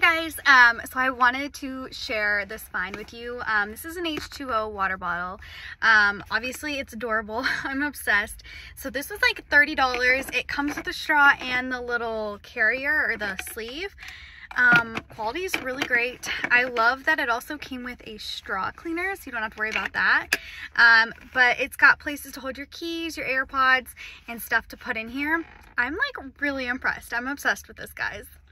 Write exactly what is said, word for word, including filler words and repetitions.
guys, um, so I wanted to share this find with you. Um, this is an H two O water bottle. Um, obviously it's adorable. I'm obsessed. So this was like thirty dollars. It comes with a straw and the little carrier or the sleeve. Um, quality is really great. I love that it also came with a straw cleaner, so you don't have to worry about that. Um, but it's got places to hold your keys, your AirPods, and stuff to put in here. I'm like really impressed. I'm obsessed with this, guys.